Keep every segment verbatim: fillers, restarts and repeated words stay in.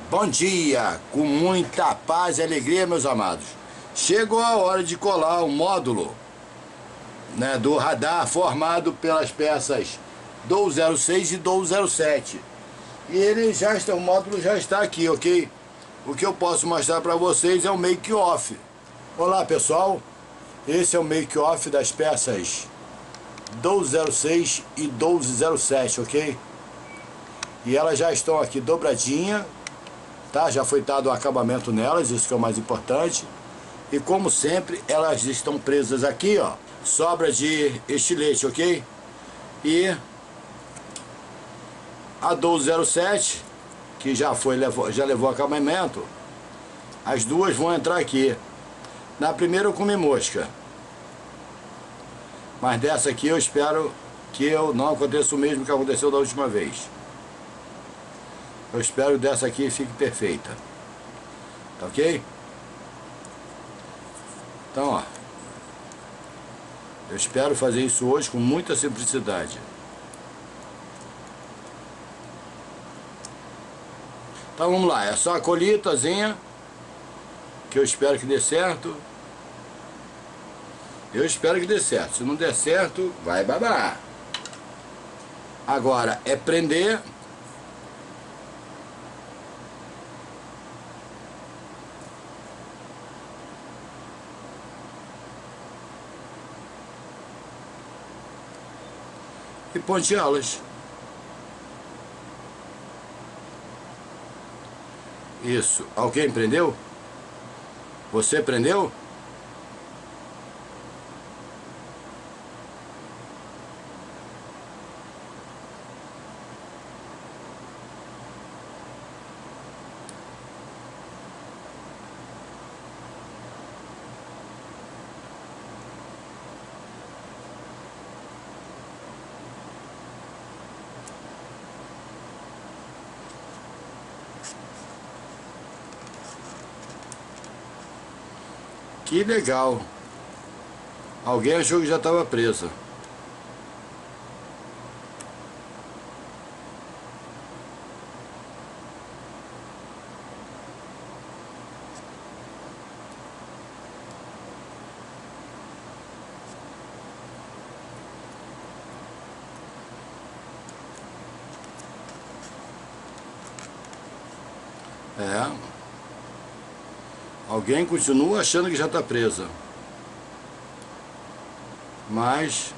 Bom dia, com muita paz e alegria, meus amados. Chegou a hora de colar o módulo, né, do radar formado pelas peças doze zero seis e doze zero sete. E ele já está, o módulo já está aqui, ok? O que eu posso mostrar para vocês é o make-off. Olá, pessoal. Esse é o make-off das peças doze zero seis e doze zero sete, ok? E elas já estão aqui dobradinha, tá? Já foi dado o acabamento nelas, isso que é o mais importante. E como sempre, elas estão presas aqui, ó, sobra de estilete, ok? E a doze zero sete, que já foi levou, já levou acabamento, as duas vão entrar aqui. Na primeira eu comi mosca, mas dessa aqui eu espero que eu não aconteça o mesmo que aconteceu da última vez. Eu espero que dessa aqui fique perfeita. Tá ok? Então, ó, eu espero fazer isso hoje com muita simplicidade. Então vamos lá, é só a colheitazinha, que eu espero que dê certo. Eu espero que dê certo. Se não der certo, vai babar. Agora é prender. E ponteá-las. Isso. Alguém prendeu? Você prendeu? Que legal. Alguém achou que já estava presa. É. Alguém continua achando que já está presa. Mas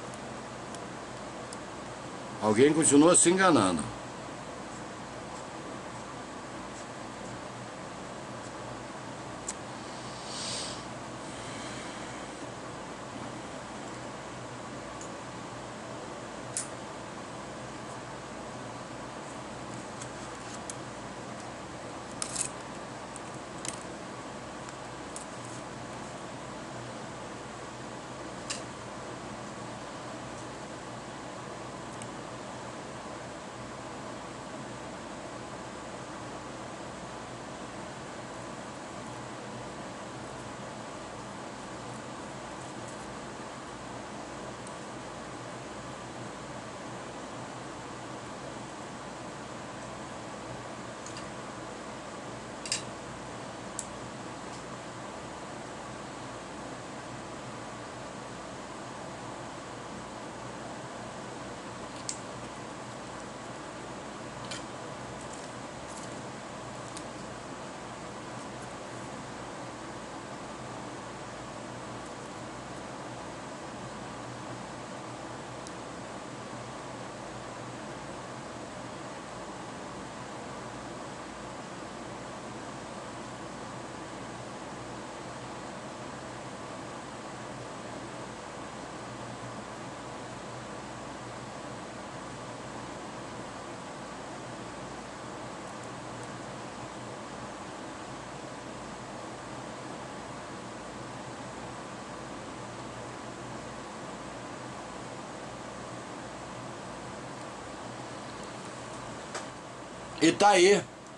alguém continua se enganando. E tá aí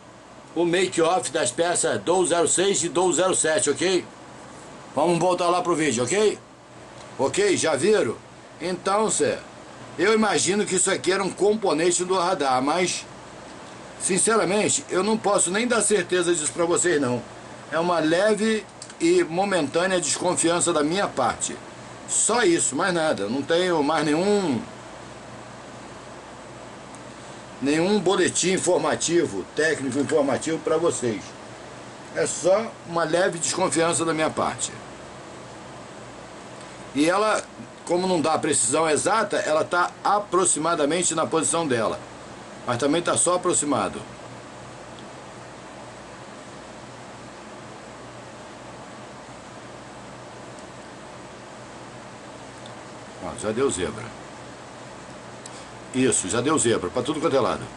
o make-off das peças doze zero seis e doze zero sete, ok? Vamos voltar lá pro vídeo, ok? Ok, já viram? Então, Zé, eu imagino que isso aqui era um componente do radar, mas Sinceramente, eu não posso nem dar certeza disso para vocês não. É uma leve e momentânea desconfiança da minha parte. Só isso, mais nada. Não tenho mais nenhum nenhum boletim informativo, técnico informativo para vocês. É só uma leve desconfiança da minha parte. E ela, como não dá a precisão exata, ela está aproximadamente na posição dela. Mas também está só aproximado. Ó, já deu zebra. Isso, já deu zebra, para tudo quanto é lado.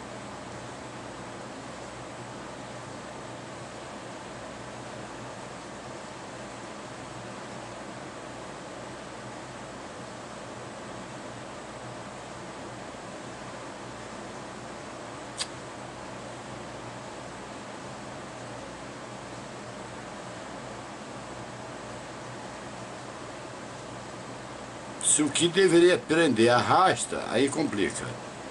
Se o que deveria prender arrasta, aí complica.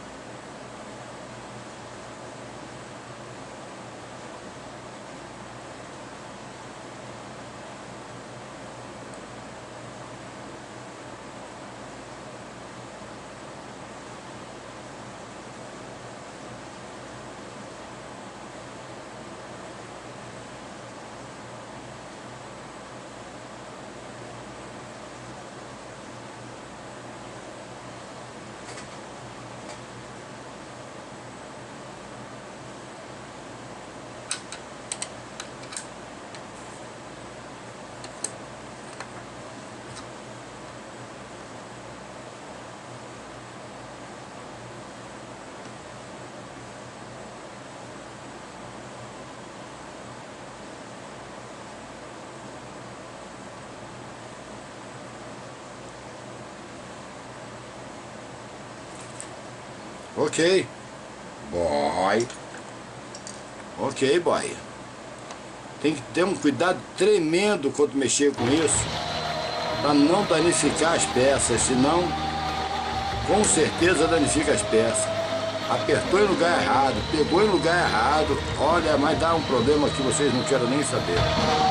Ok. Boy. Ok, boy. Tem que ter um cuidado tremendo quando mexer com isso, para não danificar as peças, senão com certeza danifica as peças. Apertou em lugar errado, pegou em lugar errado, olha, mas dá um problema que vocês não querem nem saber.